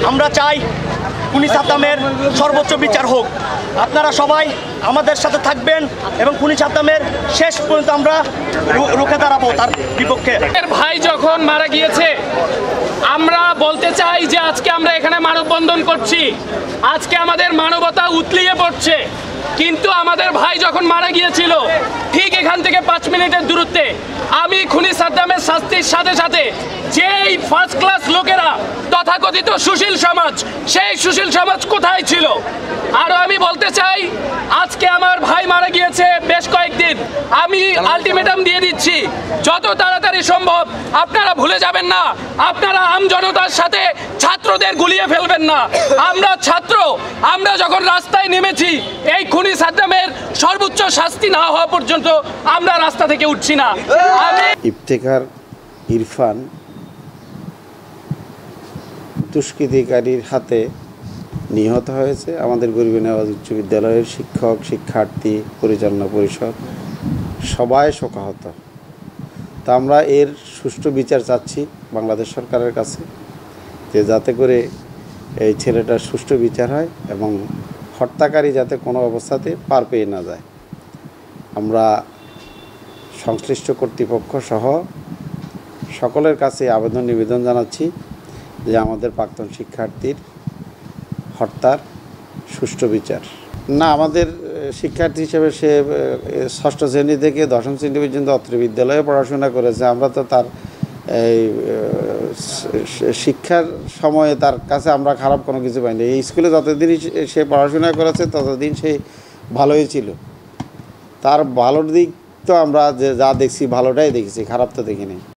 আমরা চাই খুনি সাদ্দামের সর্বোচ্চ বিচার হোক। আপনারা সবাই আমাদের সাথে থাকবেন এবং খুনি সাদ্দামের শেষ পর্যন্ত আমরা রুখে দাঁড়াবো তার বিপক্ষে। ভাই যখন মারা গিয়েছে, আমরা বলতে চাই যে আজকে আমরা এখানে মানববন্ধন করছি, আজকে আমাদের মানবতা উতলিয়ে পড়ছে। কিন্তু আমাদের ভাই যখন মারা গিয়েছিল, ঠিক এখান থেকে 5 মিনিটের দূরত্বে আমি খুনি সাদ্দামের শাস্তির সাথে সাথে যেই ফার্স্ট ক্লাস লোকেরা তথাকথিত সুশীল সমাজ, সেই সুশীল সমাজ কোথায় ছিল? আরো আমি বলতে চাই, আজকে আমার ভাই মারা গিয়েছে বেশ কয়েকদিন, আমি আলটিমেটাম দিয়ে দিচ্ছি, যত তাড়াতাড়ি সম্ভব আপনারা ভুলে যাবেন না, আপনারা আমজনতার সাথে ছাত্রদের গুলিয়ে ফেলবেন না। আমরা ছাত্র, আমরা যখন রাস্তায় নেমেছি, এই খুনি সাদ্দামের সর্বোচ্চ শাস্তি না হওয়া পর্যন্ত আমরা রাস্তা থেকে উঠছি না। ইফতেখার ইরফান দুষ্কৃতিকারীর হাতে নিহত হয়েছে। আমাদের গরিবী নেওয়াজ উচ্চ বিদ্যালয়ের শিক্ষক, শিক্ষার্থী, পরিচালনা পরিষদ সবাই শোকাহত। তা আমরা এর সুষ্ঠু বিচার চাচ্ছি বাংলাদেশ সরকারের কাছে, যে যাতে করে এই ছেলেটার সুষ্ঠু বিচার হয় এবং হত্যাকারী যাতে কোনো অবস্থাতে পার পেয়ে না যায়। আমরা সংশ্লিষ্ট কর্তৃপক্ষ সহ সকলের কাছে আবেদন নিবেদন জানাচ্ছি যে আমাদের প্রাক্তন শিক্ষার্থীর হত্যার সুষ্ঠু বিচার। না, আমাদের শিক্ষার্থী হিসেবে সে 6ষ্ঠ শ্রেণী থেকে 10ম শ্রেণী পর্যন্ত অত্র বিদ্যালয়ে পড়াশোনা করেছে। আমরা তো তার এই শিক্ষার সময়ে তার কাছে আমরা খারাপ কোনো কিছু পাইনি। এই স্কুলে যতদিনই সে পড়াশোনা করেছে ততদিন সে ভালোই ছিল। তার ভালোর দিক তো আমরা যা দেখছি ভালোটাই দেখেছি, খারাপ তো দেখিনি।